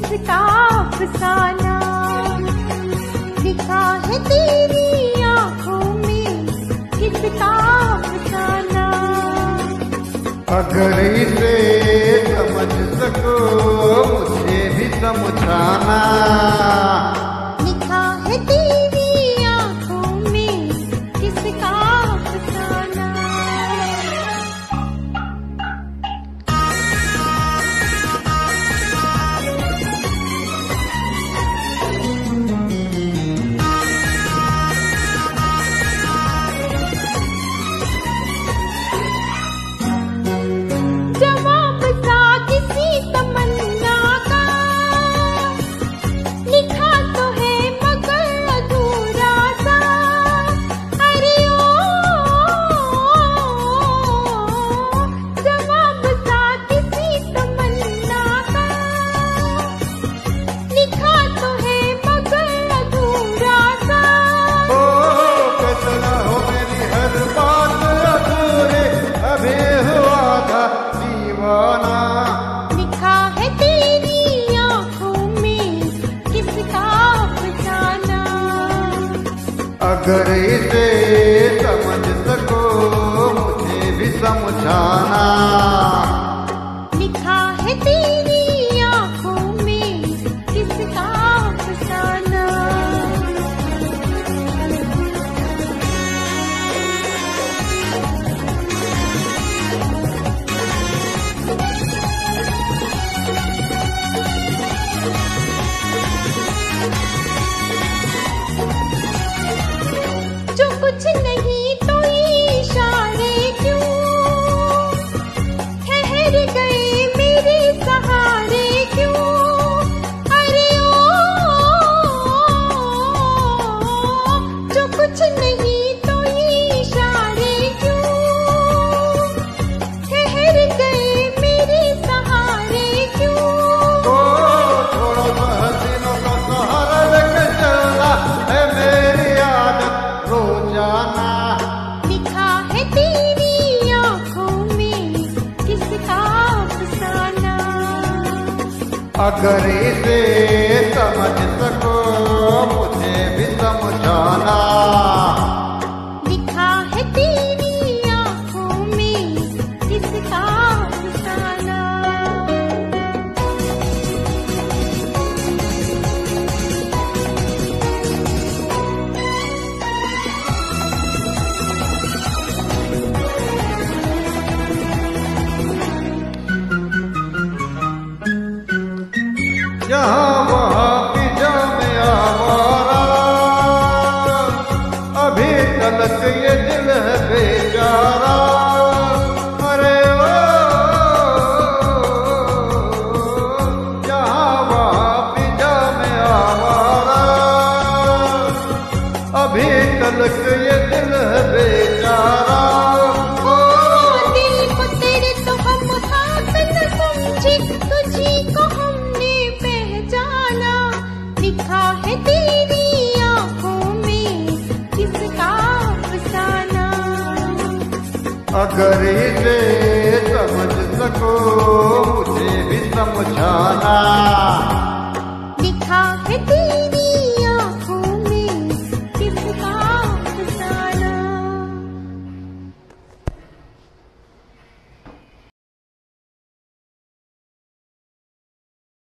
किसका अफसाना लिखा है तेरी आंखों में, किसका अफसाना। अगर इसे समझ सको मुझे भी समझाना, लिखा है तेरी आंखों में, किसका अफसाना। जवाब सा किसी तमन्ना का लिखा तो है मगर अधूरा सा। अरे ओ जवाब सा किसी तमन्ना का लिखा तो है मगर अधूरा सा। ओ कितना हो मेरी हर बात अधूरे, अभी हुआ था दीवाना। लिखा है तेरी आंखों में, किसका अफसाना। अगर इसे समझ सको मुझे भी समझाना, लिखा है तेरी आंखों में, किसका अफसाना। जो कुछ नहीं तो इशारे क्यों ठहर गए मेरे सहारे क्यों। अरे ओ जो कुछ नहीं तो इशारे क्यों ठहर गए मेरे सहारे क्यों। ओ थोड़ा सा हसीनों का सहारा लेके चलना है मेरी आदत रोजाना। लिखा है तेरी आंखों में, किसका अफसाना। अगर इसे समझ सको मुझे भी समझाना, लिखा है तेरी आंखों में, किसका अफसाना। यहाँ वहाँ की जामे आवारा, अभी तलक ये दिल है बेचारा। अरे ओ यहाँ वहाँ की जामे आवारा, अभी तलक ये दिल है बेचारा। ओ दिल को तेरे तो हम हाथ न समझे, तुझी को हमने पहचाना। लिखा है तेरी आंखों में, किसका अफसाना। अगर इसे समझ सको मुझे भी समझाना, लिखा है तेरी